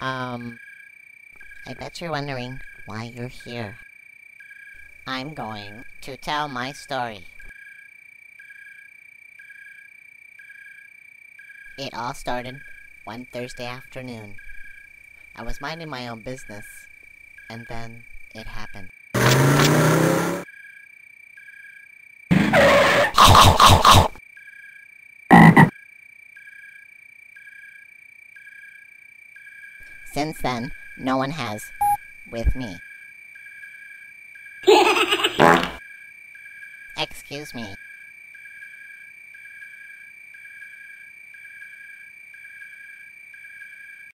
I bet you're wondering why you're here. I'm going to tell my story. It all started one Thursday afternoon. I was minding my own business, and then it happened. Since then, no one has with me. Excuse me.